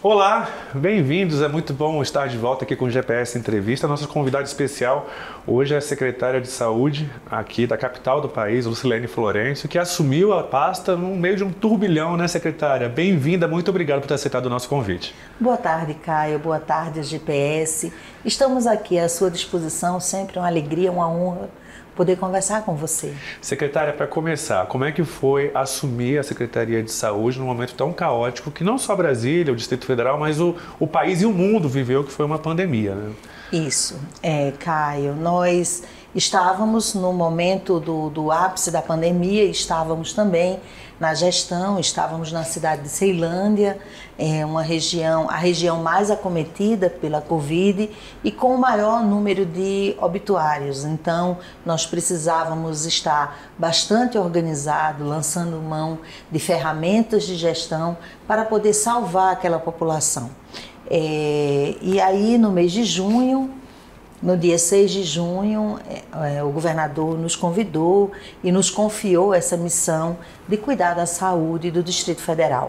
Olá, bem-vindos, é muito bom estar de volta aqui com o GPS Entrevista. Nossa convidada especial hoje é a secretária de Saúde aqui da capital do país, Lucilene Florencio, que assumiu a pasta no meio de um turbilhão, né, secretária? Bem-vinda, muito obrigado por ter aceitado o nosso convite. Boa tarde, Caio, boa tarde, GPS. Estamos aqui à sua disposição, sempre uma alegria, uma honra poder conversar com você. Secretária, para começar, como é que foi assumir a Secretaria de Saúde num momento tão caótico que não só Brasília, o Distrito Federal, mas o país e o mundo viveu, que foi uma pandemia, né? Isso, Caio, nós estávamos no momento do ápice da pandemia, estávamos também na gestão, estávamos na cidade de Ceilândia, a região mais acometida pela Covid e com o maior número de obituários. Então, nós precisávamos estar bastante organizados, lançando mão de ferramentas de gestão para poder salvar aquela população. E aí, no mês de junho, no dia 6 de junho, o governador nos convidou e nos confiou essa missão de cuidar da saúde do Distrito Federal.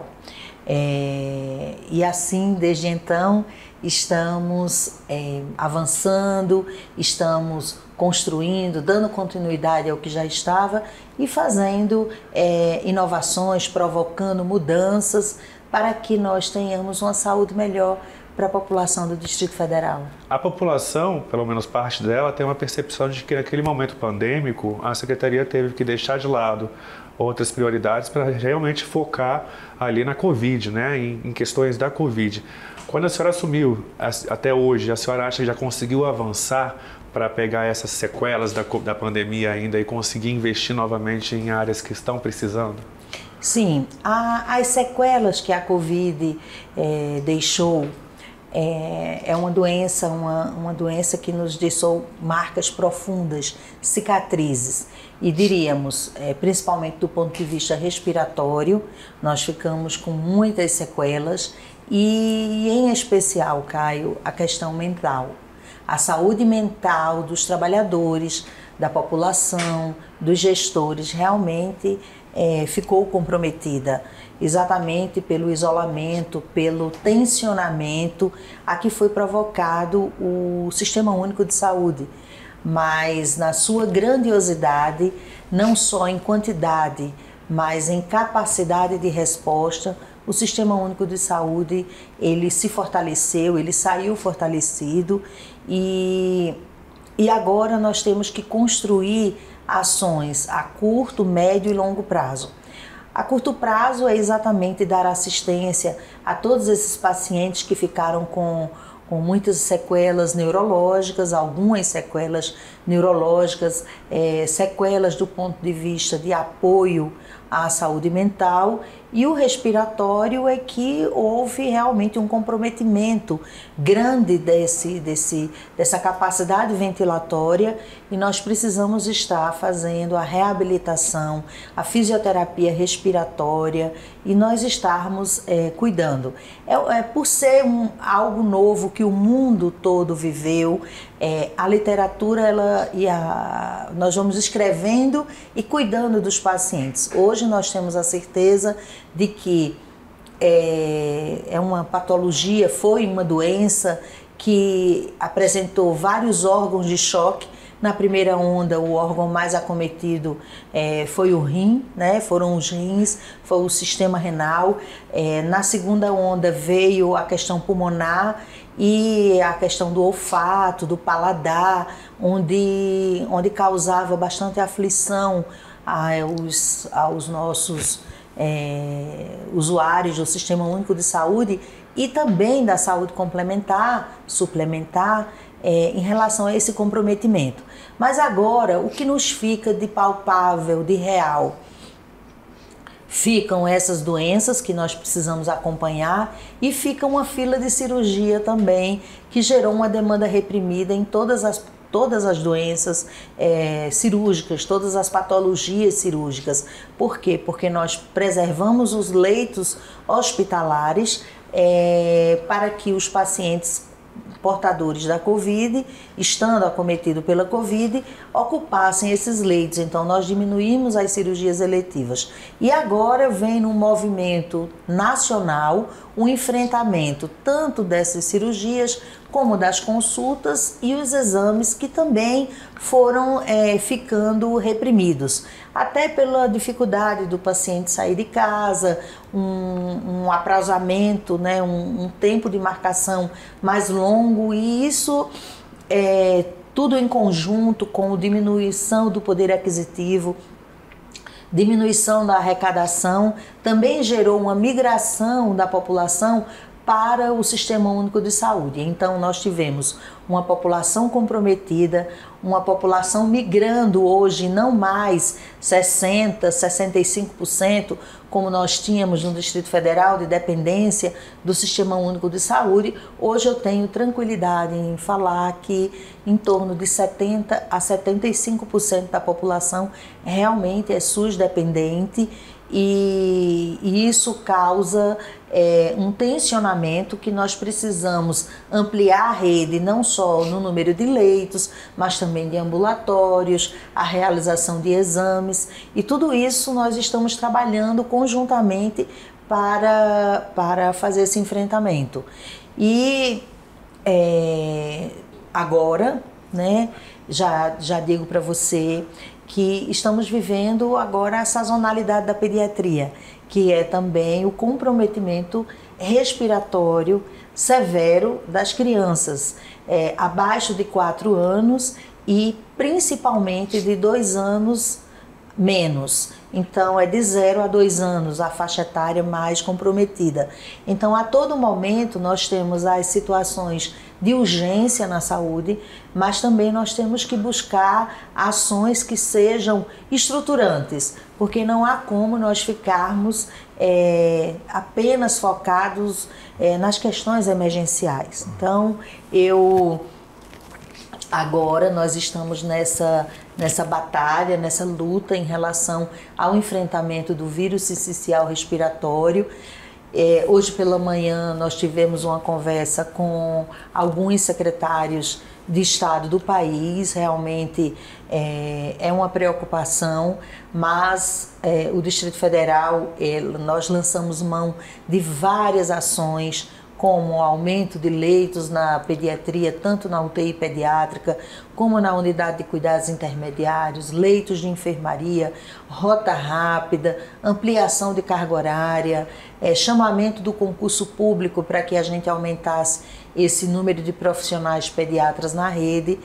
E assim, desde então, estamos avançando, estamos construindo, dando continuidade ao que já estava e fazendo inovações, provocando mudanças para que nós tenhamos uma saúde melhor para a população do Distrito Federal. A população, pelo menos parte dela, tem uma percepção de que naquele momento pandêmico a Secretaria teve que deixar de lado outras prioridades para realmente focar ali na Covid, né, em questões da Covid. Quando a senhora assumiu até hoje, a senhora acha que já conseguiu avançar para pegar essas sequelas da pandemia ainda e conseguir investir novamente em áreas que estão precisando? Sim, as sequelas que a Covid deixou é uma doença que nos deixou marcas profundas, cicatrizes. E diríamos, principalmente do ponto de vista respiratório, nós ficamos com muitas sequelas e, em especial, Caio, a questão mental. A saúde mental dos trabalhadores, da população, dos gestores, realmente ficou comprometida, exatamente pelo isolamento, pelo tensionamento a que foi provocado o Sistema Único de Saúde, mas na sua grandiosidade, não só em quantidade, mas em capacidade de resposta, o Sistema Único de Saúde, ele se fortaleceu, ele saiu fortalecido e agora nós temos que construir ações a curto, médio e longo prazo. A curto prazo é exatamente dar assistência a todos esses pacientes que ficaram com muitas sequelas neurológicas, algumas sequelas neurológicas, sequelas do ponto de vista de apoio à saúde mental, e o respiratório é que houve realmente um comprometimento grande dessa capacidade ventilatória e nós precisamos estar fazendo a reabilitação, a fisioterapia respiratória e nós estarmos cuidando. Por ser algo novo que o mundo todo viveu, a literatura nós vamos escrevendo e cuidando dos pacientes. Hoje nós temos a certeza de que é uma patologia, foi uma doença que apresentou vários órgãos de choque. Na primeira onda, o órgão mais acometido foi o rim, né? Foram os rins, foi o sistema renal. Na segunda onda veio a questão pulmonar e a questão do olfato, do paladar, onde causava bastante aflição aos nossos usuários do Sistema Único de Saúde e também da saúde complementar, suplementar, em relação a esse comprometimento. Mas agora, o que nos fica de palpável, de real? Ficam essas doenças que nós precisamos acompanhar e fica uma fila de cirurgia também, que gerou uma demanda reprimida em todas as doenças cirúrgicas, todas as patologias cirúrgicas. Por quê? Porque nós preservamos os leitos hospitalares para que os pacientes portadores da Covid, estando acometido pela Covid, ocupassem esses leitos. Então, nós diminuímos as cirurgias eletivas. E agora vem num movimento nacional o enfrentamento tanto dessas cirurgias como das consultas e os exames que também foram ficando reprimidos. Até pela dificuldade do paciente sair de casa, um aprazamento, né, um tempo de marcação mais longo, e isso tudo em conjunto com a diminuição do poder aquisitivo, diminuição da arrecadação, também gerou uma migração da população para o Sistema Único de Saúde. Então, nós tivemos uma população comprometida, uma população migrando hoje não mais 60%, 65%, como nós tínhamos no Distrito Federal, de dependência do Sistema Único de Saúde. Hoje eu tenho tranquilidade em falar que em torno de 70% a 75% da população realmente é SUS dependente, e isso causa um tensionamento que nós precisamos ampliar a rede, não só no número de leitos, mas também de ambulatórios, a realização de exames, e tudo isso nós estamos trabalhando conjuntamente para fazer esse enfrentamento. E agora, né, já digo para você que estamos vivendo agora a sazonalidade da pediatria, que é também o comprometimento respiratório severo das crianças abaixo de 4 anos e principalmente de 2 anos menos. Então, é de 0 a 2 anos a faixa etária mais comprometida. Então, a todo momento, nós temos as situações de urgência na saúde, mas também nós temos que buscar ações que sejam estruturantes, porque não há como nós ficarmos apenas focados nas questões emergenciais. Então, agora nós estamos nessa batalha, nessa luta em relação ao enfrentamento do vírus sincicial respiratório. Hoje pela manhã nós tivemos uma conversa com alguns secretários de Estado do país. Realmente é uma preocupação, mas o Distrito Federal, nós lançamos mão de várias ações, como o aumento de leitos na pediatria, tanto na UTI pediátrica, como na unidade de cuidados intermediários, leitos de enfermaria, rota rápida, ampliação de carga horária, chamamento do concurso público para que a gente aumentasse esse número de profissionais pediatras na rede,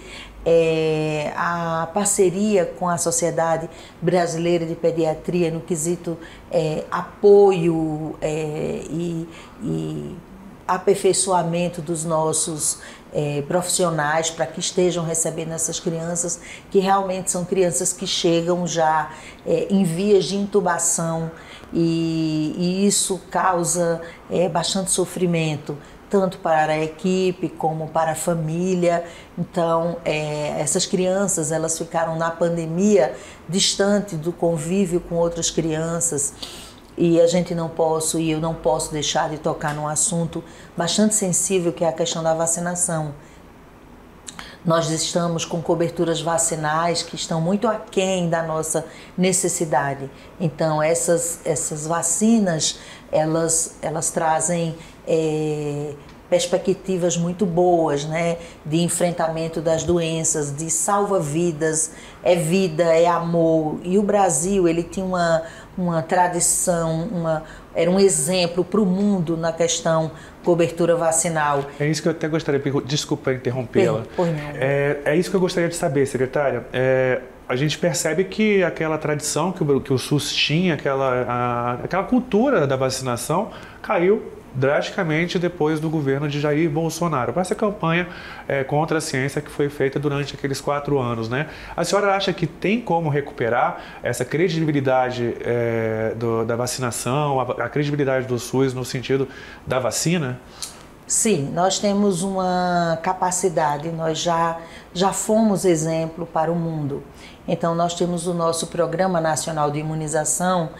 a parceria com a Sociedade Brasileira de Pediatria no quesito apoio e aperfeiçoamento dos nossos profissionais para que estejam recebendo essas crianças, que realmente são crianças que chegam já em vias de intubação, e isso causa bastante sofrimento, tanto para a equipe como para a família. Então, essas crianças, elas ficaram na pandemia distante do convívio com outras crianças, e eu não posso deixar de tocar num assunto bastante sensível, que é a questão da vacinação. Nós estamos com coberturas vacinais que estão muito aquém da nossa necessidade. Então, essas vacinas, elas trazem perspectivas muito boas, né, de enfrentamento das doenças, de salva-vidas, é vida, é amor. E o Brasil, ele tinha uma tradição, era um exemplo para o mundo na questão cobertura vacinal. É isso que eu até gostaria, desculpa interrompê-la. É isso que eu gostaria de saber, secretária. A gente percebe que aquela tradição que o SUS tinha, aquela cultura da vacinação, caiu drasticamente depois do governo de Jair Bolsonaro, com essa campanha contra a ciência que foi feita durante aqueles 4 anos, né? A senhora acha que tem como recuperar essa credibilidade da vacinação, a credibilidade do SUS no sentido da vacina? Sim, nós temos uma capacidade, nós já fomos exemplo para o mundo. Então, nós temos o nosso Programa Nacional de Imunização,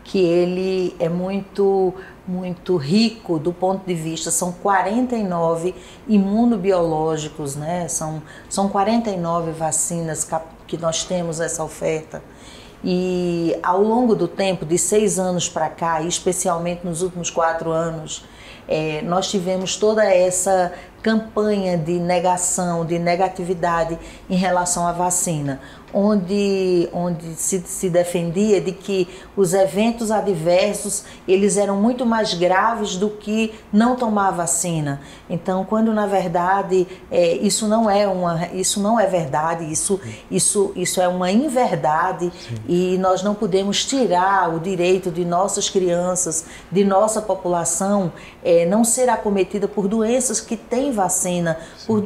que ele é muito rico do ponto de vista, são 49 imunobiológicos, né? São 49 vacinas que nós temos essa oferta. E ao longo do tempo, de 6 anos para cá, e especialmente nos últimos 4 anos, nós tivemos toda essa campanha de negação, de negatividade em relação à vacina, onde se defendia de que os eventos adversos eles eram muito mais graves do que não tomar a vacina. Então, quando na verdade isso não é verdade, isso é uma inverdade. Sim. E nós não podemos tirar o direito de nossas crianças, de nossa população, não ser acometida por doenças que têm vacina, por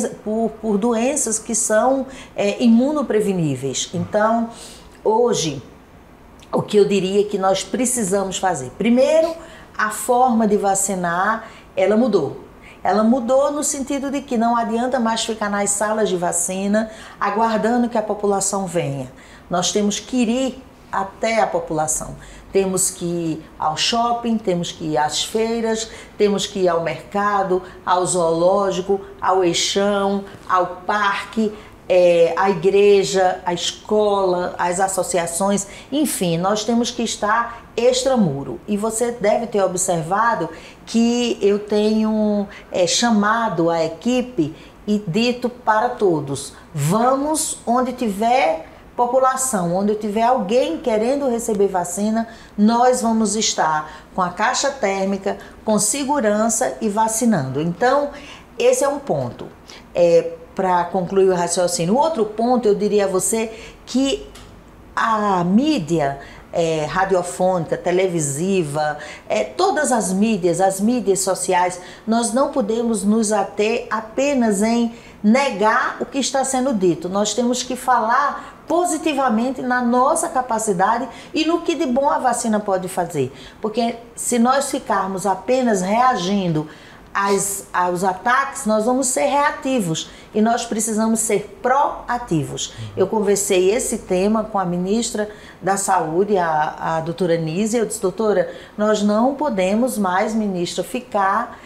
doenças que são imunopreveníveis. Então, hoje, o que eu diria que nós precisamos fazer? Primeiro, a forma de vacinar, ela mudou. Ela mudou no sentido de que não adianta mais ficar nas salas de vacina aguardando que a população venha. Nós temos que ir até a população. Temos que ir ao shopping, temos que ir às feiras, temos que ir ao mercado, ao zoológico, ao eixão, ao parque, à igreja, à escola, às associações, enfim, nós temos que estar extramuro. E você deve ter observado que eu tenho chamado a equipe e dito para todos: vamos onde tiver população, onde tiver alguém querendo receber vacina, nós vamos estar com a caixa térmica, com segurança e vacinando. Então, esse é um ponto. Para concluir o raciocínio. O outro ponto, eu diria a você que a mídia radiofônica, televisiva, todas as mídias sociais, nós não podemos nos ater apenas em negar o que está sendo dito. Nós temos que falar positivamente na nossa capacidade e no que de bom a vacina pode fazer. Porque se nós ficarmos apenas reagindo aos ataques, nós vamos ser reativos e nós precisamos ser proativos. Eu conversei esse tema com a ministra da Saúde, a doutora Nízia. Eu disse: doutora, nós não podemos mais, ministra, ficar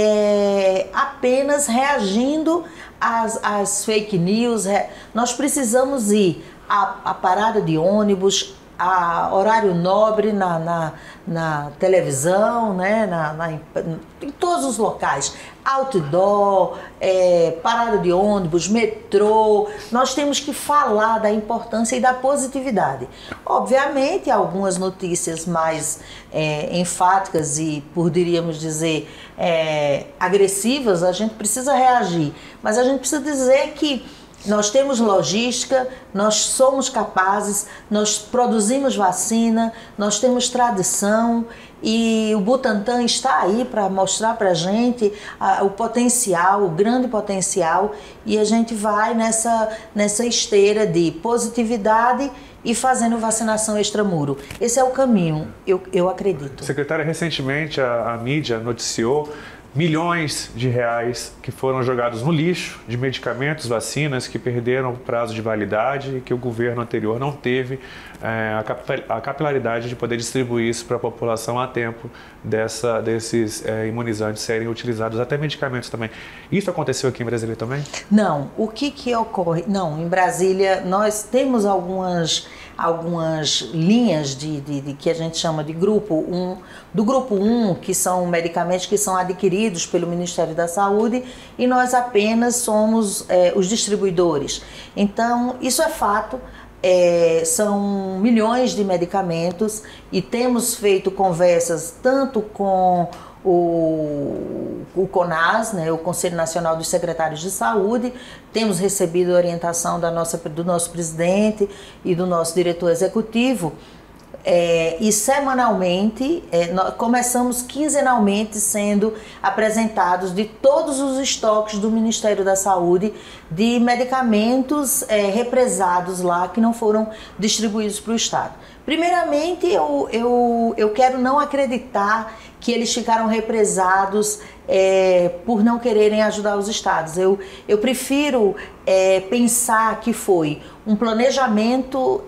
apenas reagindo às fake news. Nós precisamos ir à parada de ônibus, a horário nobre na televisão, né, em todos os locais, outdoor, parada de ônibus, metrô. Nós temos que falar da importância e da positividade. Obviamente, algumas notícias mais enfáticas e, poderíamos dizer, agressivas, a gente precisa reagir, mas a gente precisa dizer que nós temos logística, nós somos capazes, nós produzimos vacina, nós temos tradição e o Butantan está aí para mostrar para a gente o potencial, o grande potencial, e a gente vai nessa esteira de positividade e fazendo vacinação extramuro. Esse é o caminho, eu acredito. Secretária, recentemente a mídia noticiou milhões de reais que foram jogados no lixo de medicamentos, vacinas que perderam o prazo de validade e que o governo anterior não teve a capilaridade de poder distribuir isso para a população a tempo desses imunizantes serem utilizados, até medicamentos também. Isso aconteceu aqui em Brasília também? Não. O que ocorre? Não, em Brasília nós temos algumas linhas de que a gente chama de grupo 1, do grupo 1, que são medicamentos que são adquiridos pelo Ministério da Saúde, e nós apenas somos os distribuidores. Então, isso é fato. São milhões de medicamentos e temos feito conversas tanto com o CONAS, né, o Conselho Nacional dos Secretários de Saúde. Temos recebido a orientação do nosso presidente e do nosso diretor executivo, e semanalmente, nós começamos quinzenalmente sendo apresentados de todos os estoques do Ministério da Saúde de medicamentos represados lá, que não foram distribuídos para o Estado. Primeiramente, eu quero não acreditar que eles ficaram represados por não quererem ajudar os estados. Eu prefiro pensar que foi um planejamento,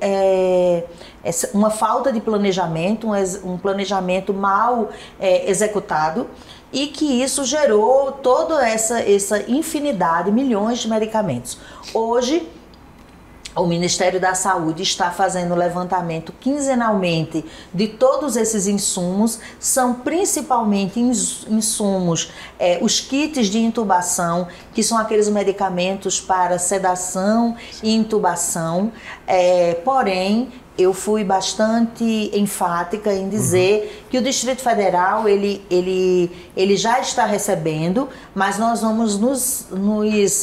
uma falta de planejamento, um planejamento mal executado, e que isso gerou toda essa infinidade, milhões de medicamentos. Hoje, o Ministério da Saúde está fazendo levantamento quinzenalmente de todos esses insumos, são principalmente insumos, os kits de intubação, que são aqueles medicamentos para sedação e intubação, porém, eu fui bastante enfática em dizer que o Distrito Federal ele já está recebendo, mas nós vamos nos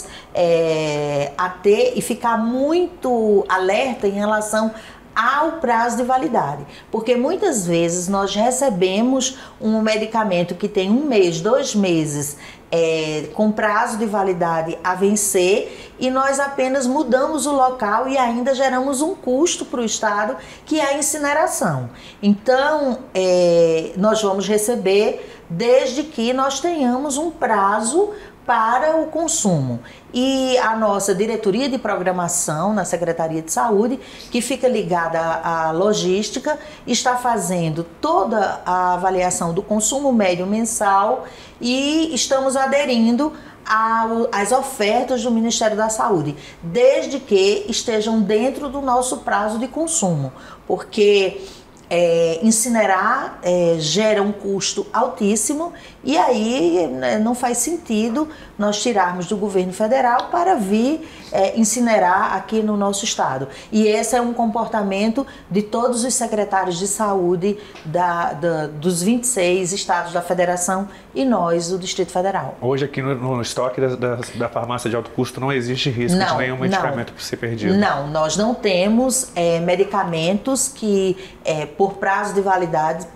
ater e ficar muito alerta em relação ao prazo de validade, porque muitas vezes nós recebemos um medicamento que tem 1 mês, 2 meses, com prazo de validade a vencer, e nós apenas mudamos o local e ainda geramos um custo para o Estado, que é a incineração. Então, nós vamos receber desde que nós tenhamos um prazo para o consumo. E a nossa diretoria de programação na Secretaria de Saúde, que fica ligada à logística, está fazendo toda a avaliação do consumo médio mensal, e estamos aderindo às ofertas do Ministério da Saúde, desde que estejam dentro do nosso prazo de consumo, porque incinerar gera um custo altíssimo, e aí não faz sentido nós tirarmos do governo federal para vir incinerar aqui no nosso estado. E esse é um comportamento de todos os secretários de saúde dos 26 estados da federação e nós, do Distrito Federal. Hoje aqui no estoque da farmácia de alto custo não existe risco de nenhum medicamento ser perdido? Não, nós não temos medicamentos que por prazo de validade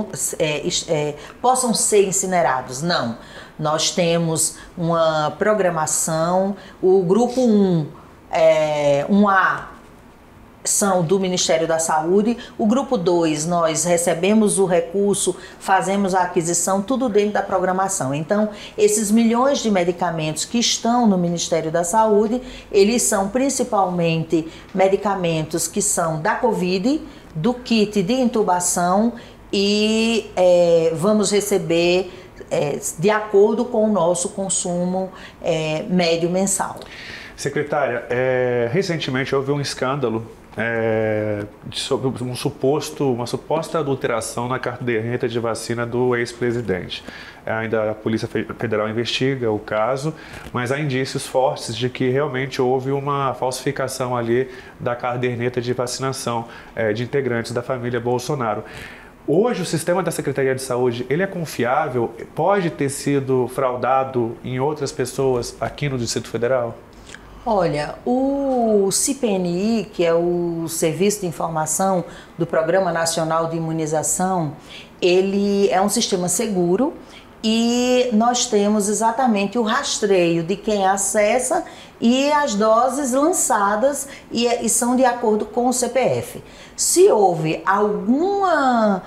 possam ser incinerados, não. Nós temos uma programação, o grupo 1A são do Ministério da Saúde, o grupo 2 nós recebemos o recurso, fazemos a aquisição, tudo dentro da programação. Então, esses milhões de medicamentos que estão no Ministério da Saúde, eles são principalmente medicamentos que são da Covid, do kit de intubação, e vamos receber de acordo com o nosso consumo médio mensal. Secretária, recentemente houve um escândalo sobre uma suposta adulteração na caderneta de vacina do ex-presidente. Ainda a Polícia Federal investiga o caso, mas há indícios fortes de que realmente houve uma falsificação ali da caderneta de vacinação de integrantes da família Bolsonaro. Hoje o sistema da Secretaria de Saúde, ele é confiável? Pode ter sido fraudado em outras pessoas aqui no Distrito Federal? Olha, o CIPNI, que é o Serviço de Informação do Programa Nacional de Imunização, ele é um sistema seguro, e nós temos exatamente o rastreio de quem acessa e as doses lançadas, e são de acordo com o CPF. Se houve alguma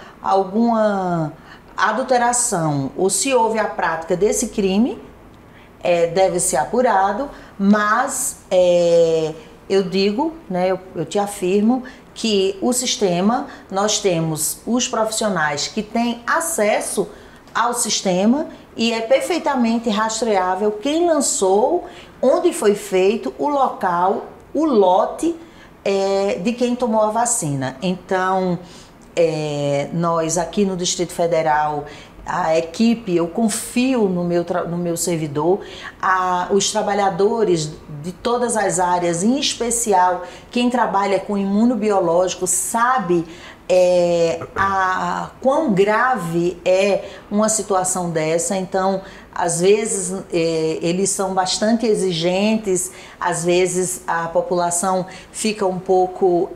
adulteração ou se houve a prática desse crime, deve ser apurado, mas eu digo, né, eu te afirmo que o sistema, nós temos os profissionais que têm acesso ao sistema, e é perfeitamente rastreável quem lançou, onde foi feito, o local, o lote de quem tomou a vacina. Então, nós aqui no Distrito Federal, a equipe, eu confio no meu servidor, os trabalhadores de todas as áreas, em especial quem trabalha com imunobiológico, sabe quão grave é uma situação dessa. Então, às vezes eles são bastante exigentes, às vezes a população fica um pouco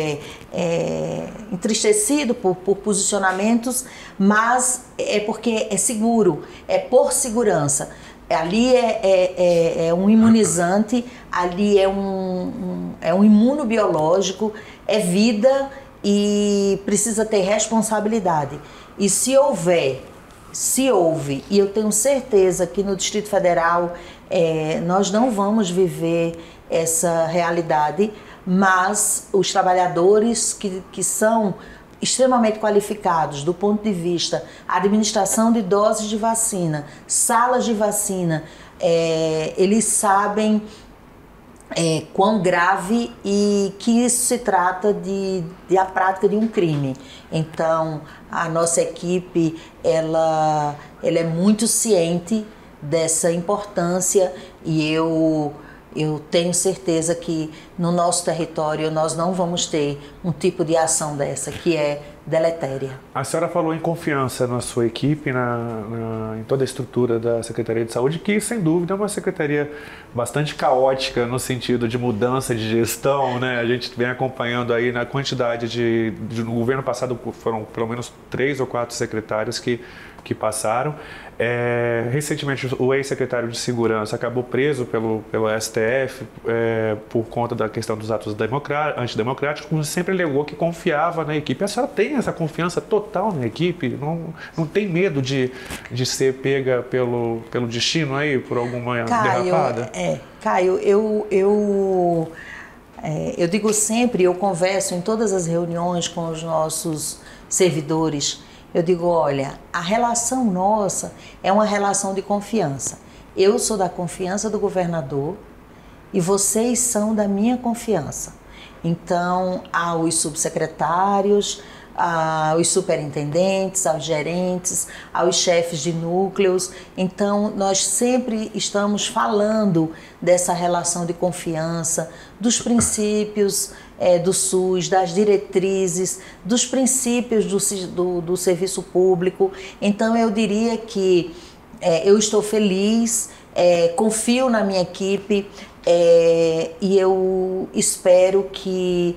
entristecido por posicionamentos, mas é porque é seguro, é por segurança. Ali é um imunizante, ali é um imunobiológico, é vida. e precisa ter responsabilidade. E se houve, e eu tenho certeza que no Distrito Federal nós não vamos viver essa realidade, mas os trabalhadores que são extremamente qualificados do ponto de vista administração de doses de vacina, salas de vacina, eles sabem quão grave e que isso se trata de a prática de um crime. Então, a nossa equipe, ela é muito ciente dessa importância e eu tenho certeza que no nosso território nós não vamos ter um tipo de ação dessa, que é deletéria. A senhora falou em confiança na sua equipe, em toda a estrutura da Secretaria de Saúde, que sem dúvida é uma secretaria bastante caótica no sentido de mudança de gestão, né? A gente vem acompanhando aí na quantidade no governo passado foram pelo menos 3 ou 4 secretários que passaram. Recentemente o ex-secretário de Segurança acabou preso pelo STF por conta da questão dos atos antidemocráticos, como sempre alegou que confiava na equipe. A senhora tem essa confiança total na equipe? Não tem medo de ser pega pelo destino aí, por alguma derrapada? Caio, eu digo sempre, eu converso em todas as reuniões com os nossos servidores. Eu digo, olha, a relação nossa é uma relação de confiança. Eu sou da confiança do governador e vocês são da minha confiança. Então, aos subsecretários, aos superintendentes, aos gerentes, aos chefes de núcleos. Então, nós sempre estamos falando dessa relação de confiança, dos princípios do SUS, das diretrizes, dos princípios do serviço público. Então, eu diria que eu estou feliz, confio na minha equipe e eu espero que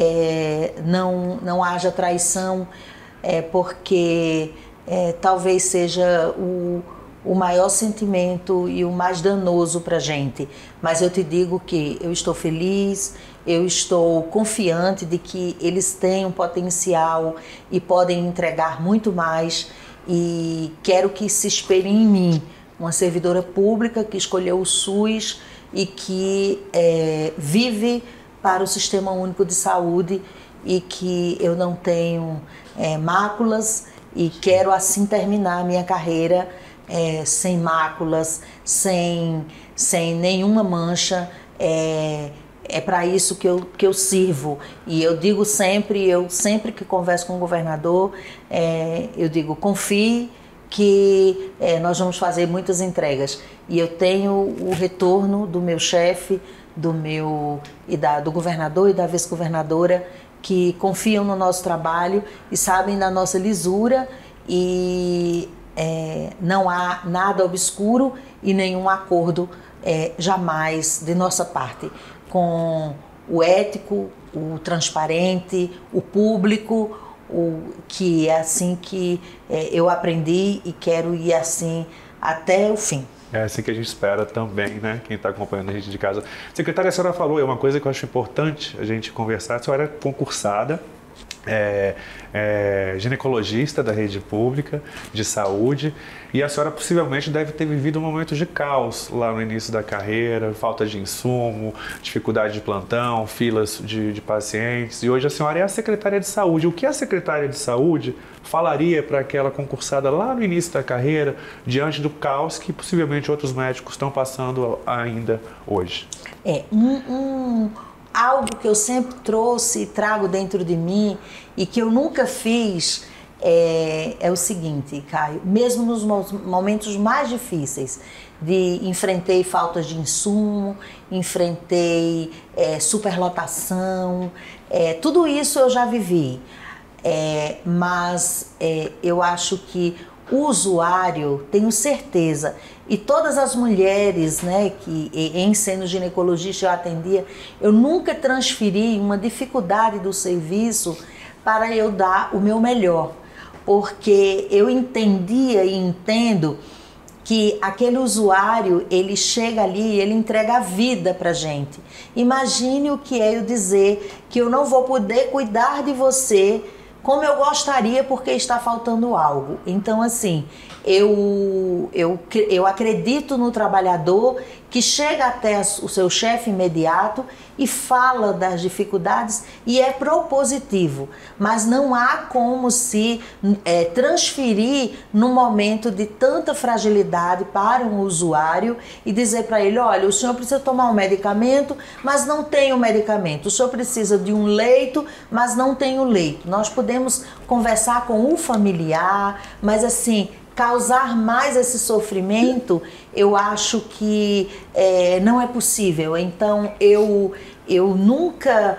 não haja traição, porque talvez seja o maior sentimento e o mais danoso para a gente. Mas eu te digo que eu estou feliz, eu estou confiante de que eles têm um potencial e podem entregar muito mais, e quero que se espelhe em mim, uma servidora pública que escolheu o SUS e que vive para o Sistema Único de Saúde, e que eu não tenho máculas, e quero assim terminar a minha carreira sem máculas, sem nenhuma mancha. É para isso que eu sirvo. E eu digo sempre, sempre que converso com o governador, eu digo, confie que nós vamos fazer muitas entregas. E eu tenho o retorno do meu chefe, do governador e da vice-governadora, que confiam no nosso trabalho e sabem da nossa lisura, e não há nada obscuro e nenhum acordo jamais de nossa parte com o ético, o transparente, o público, que é assim que eu aprendi e quero ir assim até o fim. É assim que a gente espera também, né? Quem está acompanhando a gente de casa. Secretária, a senhora falou, é uma coisa que eu acho importante a gente conversar. A senhora é concursada, ginecologista da rede pública de saúde, e a senhora possivelmente deve ter vivido um momento de caos lá no início da carreira, falta de insumo, dificuldade de plantão, filas de pacientes, e hoje a senhora é a secretária de saúde. O que a secretária de saúde falaria para aquela concursada lá no início da carreira, diante do caos que possivelmente outros médicos estão passando ainda hoje? Algo que eu sempre trouxe e trago dentro de mim e que eu nunca fiz é o seguinte, Caio, mesmo nos momentos mais difíceis, enfrentei faltas de insumo, enfrentei superlotação, tudo isso eu já vivi, mas eu acho que o usuário, tenho certeza, e todas as mulheres, né, que em sendo ginecologista eu atendia, eu nunca transferi uma dificuldade do serviço para eu dar o meu melhor, porque eu entendia e entendo que aquele usuário, ele chega ali e ele entrega a vida pra gente. Imagine o que é eu dizer que eu não vou poder cuidar de você como eu gostaria porque está faltando algo. Então, assim, eu acredito no trabalhador que chega até o seu chefe imediato e fala das dificuldades e é propositivo, mas não há como se transferir num momento de tanta fragilidade para um usuário e dizer para ele, olha, o senhor precisa tomar um medicamento, mas não tem o medicamento, o senhor precisa de um leito, mas não tem o leito. Nós podemos conversar com o familiar, mas assim, causar mais esse sofrimento, eu acho que não é possível. Então, eu nunca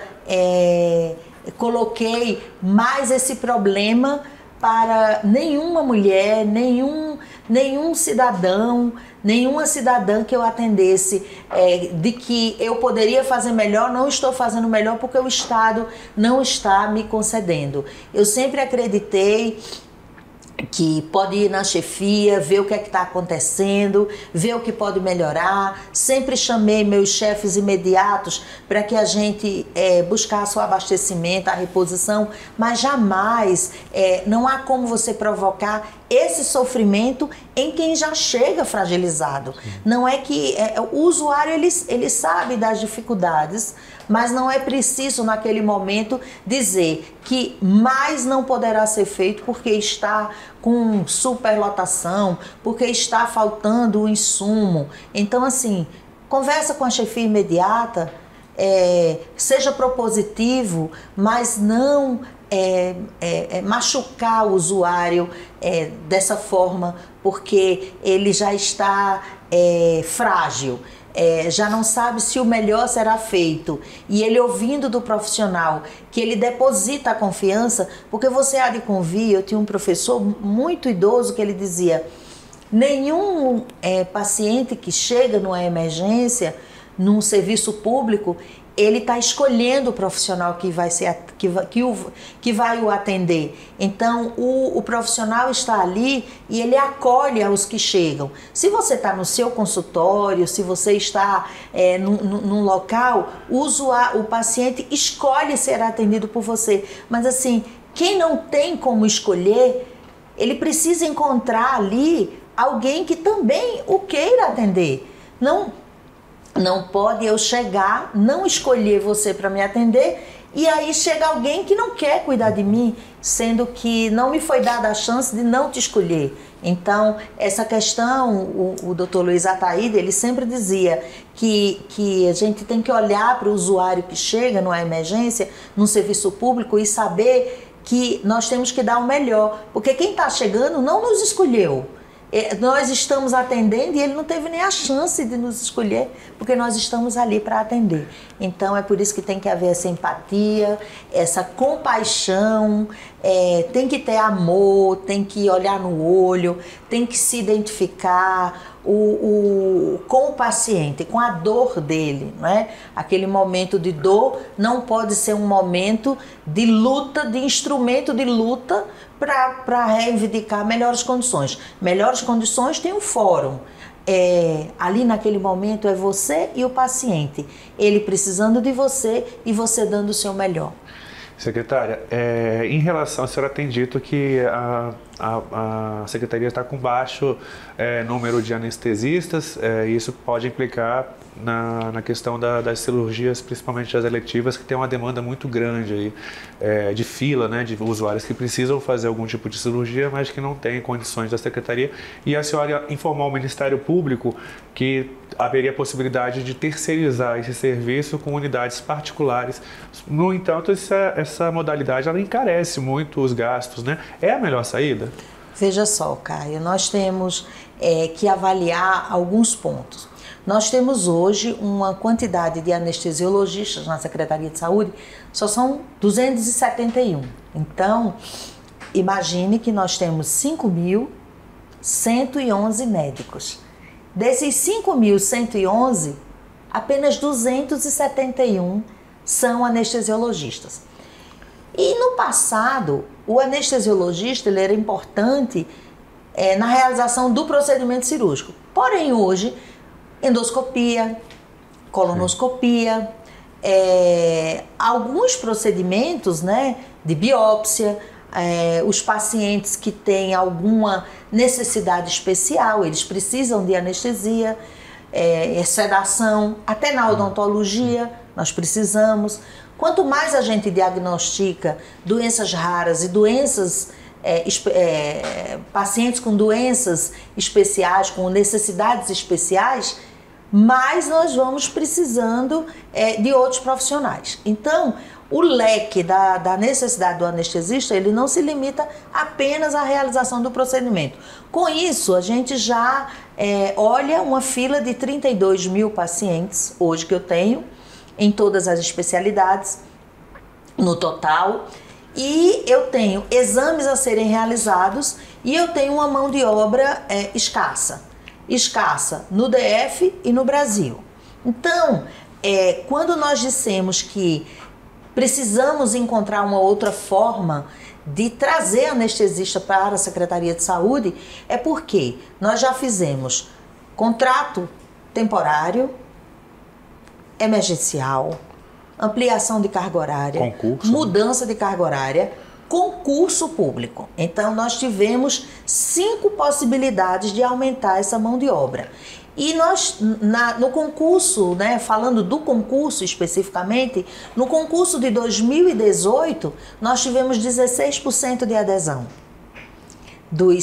coloquei mais esse problema para nenhuma mulher, nenhum cidadão, nenhuma cidadã que eu atendesse, de que eu poderia fazer melhor, não estou fazendo melhor porque o Estado não está me concedendo. Eu sempre acreditei que pode ir na chefia, ver o que é que está acontecendo, ver o que pode melhorar. Sempre chamei meus chefes imediatos para que a gente buscasse o abastecimento, a reposição, mas jamais, não há como você provocar esse sofrimento em quem já chega fragilizado. Não é que o usuário ele sabe das dificuldades, mas não é preciso naquele momento dizer que mais não poderá ser feito porque está com superlotação, porque está faltando o insumo. Então, assim, conversa com a chefia imediata, seja propositivo, mas não machucar o usuário dessa forma, porque ele já está frágil. Já não sabe se o melhor será feito, e ele ouvindo do profissional que ele deposita a confiança, porque você há de convir, eu tinha um professor muito idoso que ele dizia, nenhum paciente que chega numa emergência, num serviço público, ele está escolhendo o profissional que vai o atender. Então, o profissional está ali e ele acolhe aos que chegam. Se você está no seu consultório, se você está num local, o paciente escolhe ser atendido por você. Mas assim, quem não tem como escolher, ele precisa encontrar ali alguém que também o queira atender. Não pode eu chegar, não escolher você para me atender e aí chega alguém que não quer cuidar de mim, sendo que não me foi dada a chance de não te escolher. Então, essa questão, o Dr. Luiz Ataíde, ele sempre dizia que a gente tem que olhar para o usuário que chega numa emergência, num serviço público e saber que nós temos que dar o melhor, porque quem está chegando não nos escolheu. Nós estamos atendendo e ele não teve nem a chance de nos escolher, porque nós estamos ali para atender. Então é por isso que tem que haver essa empatia, essa compaixão, tem que ter amor, tem que olhar no olho, tem que se identificar com o paciente, com a dor dele, né? Aquele momento de dor não pode ser um momento de luta, de instrumento de luta para reivindicar melhores condições. Melhores condições tem um fórum. Ali naquele momento é você e o paciente, ele precisando de você e você dando o seu melhor. Secretária, em relação, a senhora tem dito que a Secretaria está com baixo número de anestesistas, e isso pode implicar na questão das cirurgias, principalmente as eletivas, que tem uma demanda muito grande aí, de fila, né, de usuários que precisam fazer algum tipo de cirurgia, mas que não têm condições da Secretaria. E a senhora informou ao Ministério Público que haveria a possibilidade de terceirizar esse serviço com unidades particulares. No entanto, essa modalidade ela encarece muito os gastos, né? É a melhor saída? Veja só, Caio, nós temos que avaliar alguns pontos. Nós temos hoje uma quantidade de anestesiologistas na Secretaria de Saúde, só são 271. Então, imagine que nós temos 5.111 médicos. Desses 5.111, apenas 271 são anestesiologistas. E no passado, o anestesiologista ele era importante na realização do procedimento cirúrgico. Porém, hoje, endoscopia, colonoscopia, alguns procedimentos, né, de biópsia, os pacientes que têm alguma necessidade especial, eles precisam de anestesia, sedação, até na odontologia nós precisamos. Quanto mais a gente diagnostica doenças raras e doenças, pacientes com doenças especiais, com necessidades especiais, mais nós vamos precisando de outros profissionais. Então, o leque da necessidade do anestesista, ele não se limita apenas à realização do procedimento. Com isso, a gente já olha uma fila de 32 mil pacientes, hoje que eu tenho, em todas as especialidades, no total, e eu tenho exames a serem realizados e eu tenho uma mão de obra escassa no DF e no Brasil. Então, quando nós dissemos que precisamos encontrar uma outra forma de trazer anestesista para a Secretaria de Saúde, é porque nós já fizemos contrato temporário, emergencial, ampliação de carga horária, concurso, mudança de carga horária, concurso público. Então, nós tivemos 5 possibilidades de aumentar essa mão de obra. E nós, no concurso, né, falando do concurso especificamente, no concurso de 2018, nós tivemos 16% de adesão. Dos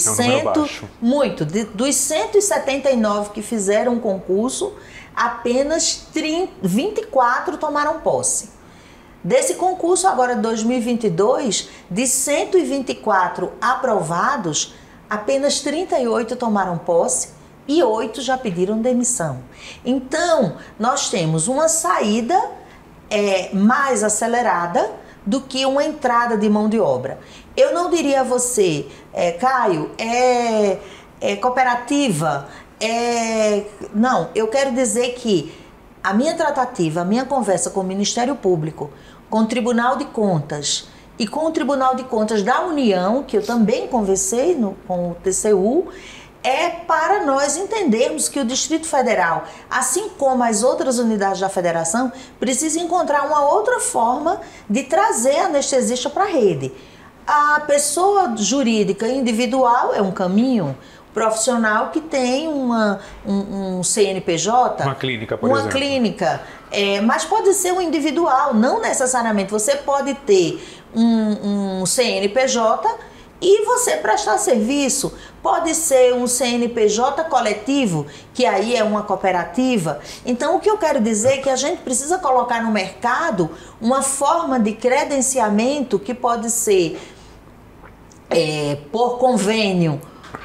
179 que fizeram o concurso, apenas 24 tomaram posse. Desse concurso agora de 2022, de 124 aprovados, apenas 38 tomaram posse e 8 já pediram demissão. Então, nós temos uma saída mais acelerada do que uma entrada de mão de obra. Eu não diria a você, Caio, cooperativa, não, eu quero dizer que a minha tratativa, a minha conversa com o Ministério Público, com o Tribunal de Contas e com o Tribunal de Contas da União, que eu também conversei com o TCU, para nós entendermos que o Distrito Federal, assim como as outras unidades da Federação, precisa encontrar uma outra forma de trazer anestesista para a rede. A pessoa jurídica individual é um caminho, profissional que tem um CNPJ, uma clínica, por exemplo. Uma clínica, mas pode ser um individual, não necessariamente. Você pode ter um CNPJ e você prestar serviço. Pode ser um CNPJ coletivo, que aí é uma cooperativa. Então, o que eu quero dizer é que a gente precisa colocar no mercado uma forma de credenciamento que pode ser por convênio,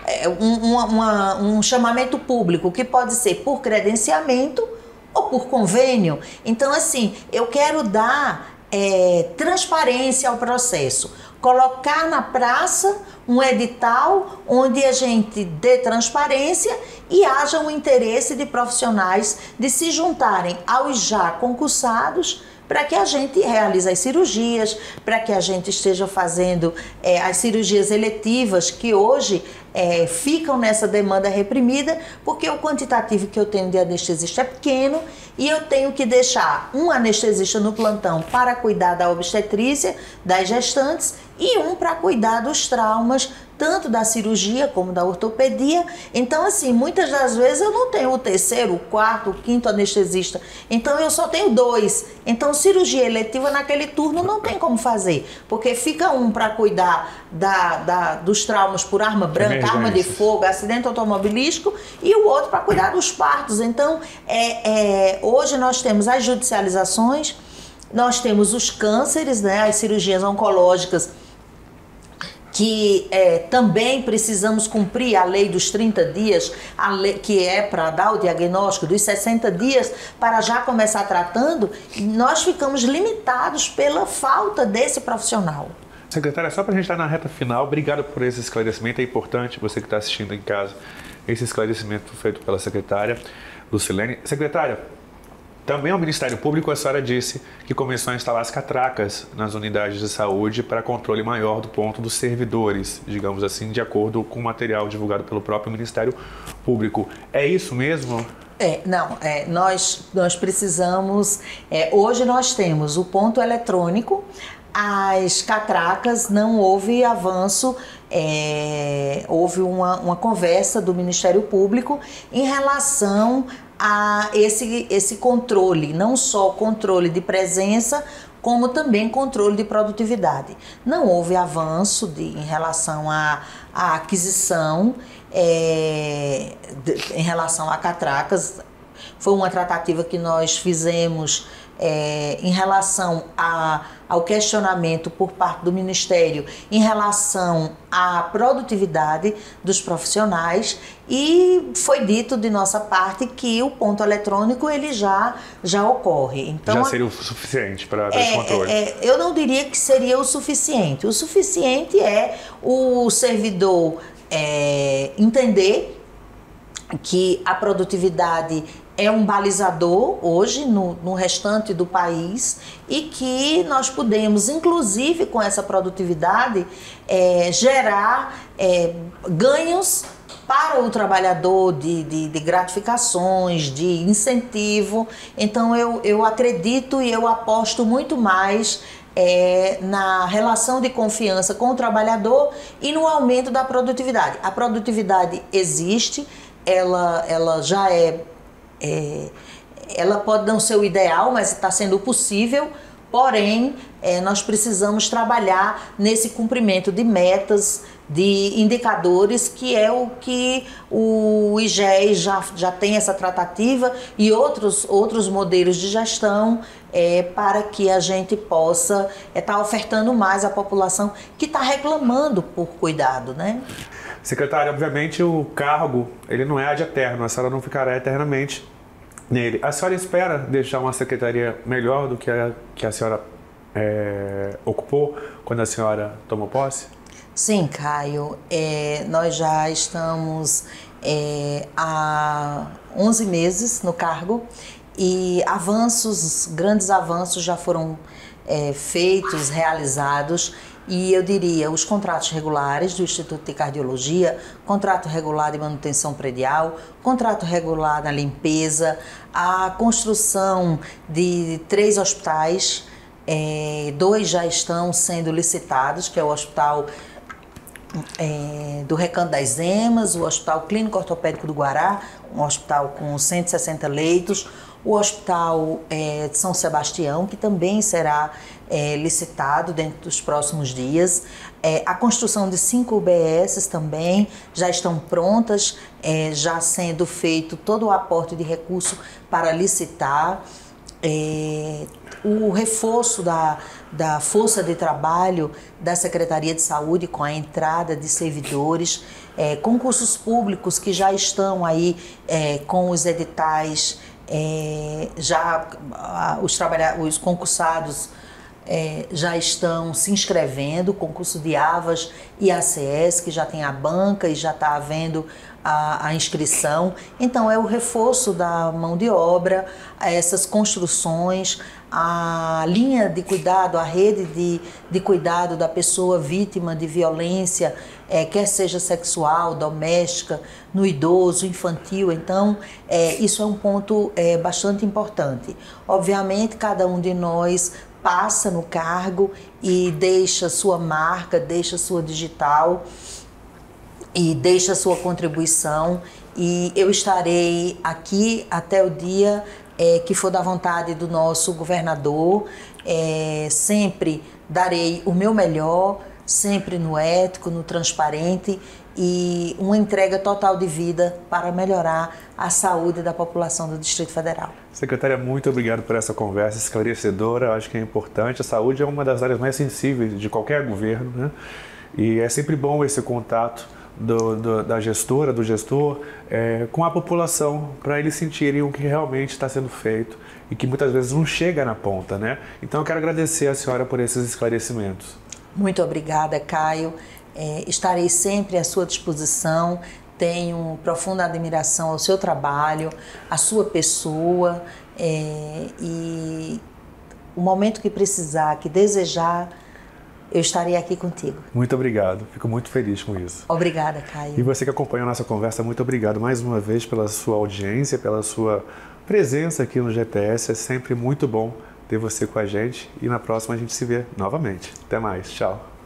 um chamamento público, que pode ser por credenciamento ou por convênio. Então, assim, eu quero dar transparência ao processo. Colocar na praça um edital onde a gente dê transparência e haja um interesse de profissionais de se juntarem aos já concursados para que a gente realize as cirurgias, para que a gente esteja fazendo as cirurgias eletivas que hoje ficam nessa demanda reprimida, porque o quantitativo que eu tenho de anestesista é pequeno e eu tenho que deixar um anestesista no plantão para cuidar da obstetrícia, das gestantes, e um para cuidar dos traumas, tanto da cirurgia como da ortopedia. Então, assim, muitas das vezes eu não tenho o terceiro, o quarto, o quinto anestesista. Então, eu só tenho 2. Então, cirurgia eletiva naquele turno não tem como fazer, porque fica um para cuidar dos traumas por arma branca, arma de fogo, acidente automobilístico, e o outro para cuidar dos partos. Então, hoje nós temos as judicializações, nós temos os cânceres, né, as cirurgias oncológicas, que também precisamos cumprir a lei dos 30 dias, a lei, que é para dar o diagnóstico, dos 60 dias para já começar tratando. Nós ficamos limitados pela falta desse profissional. Secretária, só para a gente estar na reta final, obrigado por esse esclarecimento. É importante, você que está assistindo em casa, esse esclarecimento feito pela secretária Lucilene. Secretária, Também ao Ministério Público, a senhora disse que começou a instalar as catracas nas unidades de saúde para controle maior do ponto dos servidores, digamos assim, de acordo com o material divulgado pelo próprio Ministério Público. É isso mesmo? Nós precisamos... hoje nós temos o ponto eletrônico, as catracas, não houve avanço, houve uma conversa do Ministério Público em relação a esse controle, não só controle de presença, como também controle de produtividade. Não houve avanço em relação à aquisição, em relação a catracas. Foi uma tratativa que nós fizemos em relação ao questionamento por parte do Ministério em relação à produtividade dos profissionais, e foi dito de nossa parte que o ponto eletrônico ele já ocorre. Então, já seria o suficiente para esse controle? Eu não diria que seria o suficiente. O suficiente é o servidor entender que a produtividade é um balizador hoje no restante do país, e que nós podemos, inclusive com essa produtividade, gerar ganhos para o trabalhador de gratificações, de incentivo. Então eu acredito e eu aposto muito mais na relação de confiança com o trabalhador e no aumento da produtividade. A produtividade existe, ela já ela pode não ser o ideal, mas está sendo possível. Porém, nós precisamos trabalhar nesse cumprimento de metas, de indicadores, que é o que o IGES já tem essa tratativa, e outros modelos de gestão, para que a gente possa estar ofertando mais à população que está reclamando por cuidado, né? Secretária, obviamente o cargo ele não é ad eterno, a senhora não ficará eternamente nele. A senhora espera deixar uma secretaria melhor do que a senhora ocupou quando a senhora tomou posse? Sim, Caio. Nós já estamos há 11 meses no cargo, e grandes avanços já foram feitos, realizados. E eu diria, os contratos regulares do Instituto de Cardiologia, contrato regular de manutenção predial, contrato regular na limpeza, a construção de 3 hospitais, 2 já estão sendo licitados, que é o Hospital do Recanto das Emas, o Hospital Clínico Ortopédico do Guará, um hospital com 160 leitos, o Hospital de São Sebastião, que também será licitado dentro dos próximos dias. A construção de 5 UBSs também já estão prontas, já sendo feito todo o aporte de recurso para licitar. O reforço da força de trabalho da Secretaria de Saúde, com a entrada de servidores, concursos públicos que já estão aí com os editais, os concursados já estão se inscrevendo, concurso de AVAS e ACS, que já tem a banca e já está havendo a inscrição. Então é o reforço da mão de obra, essas construções, a linha de cuidado, a rede de cuidado da pessoa vítima de violência, quer seja sexual, doméstica, no idoso, infantil. Então isso é um ponto bastante importante. Obviamente, cada um de nós passa no cargo e deixa sua marca, deixa sua digital e deixa sua contribuição, e eu estarei aqui até o dia que for da vontade do nosso governador. Sempre darei o meu melhor, sempre no ético, no transparente, e uma entrega total de vida para melhorar a saúde da população do Distrito Federal. Secretária, muito obrigado por essa conversa esclarecedora. Acho que é importante. A saúde é uma das áreas mais sensíveis de qualquer governo, né? E é sempre bom esse contato da gestora, do gestor, com a população, para eles sentirem o que realmente está sendo feito e que muitas vezes não chega na ponta, né? Então eu quero agradecer a senhora por esses esclarecimentos. Muito obrigada, Caio. Estarei sempre à sua disposição. tenho profunda admiração ao seu trabalho, à sua pessoa, e o momento que precisar, que desejar, eu estarei aqui contigo. Muito obrigado, fico muito feliz com isso. Obrigada, Caio. E você que acompanhou a nossa conversa, muito obrigado mais uma vez pela sua audiência, pela sua presença aqui no GPS. É sempre muito bom ter você com a gente e na próxima a gente se vê novamente. Até mais, tchau.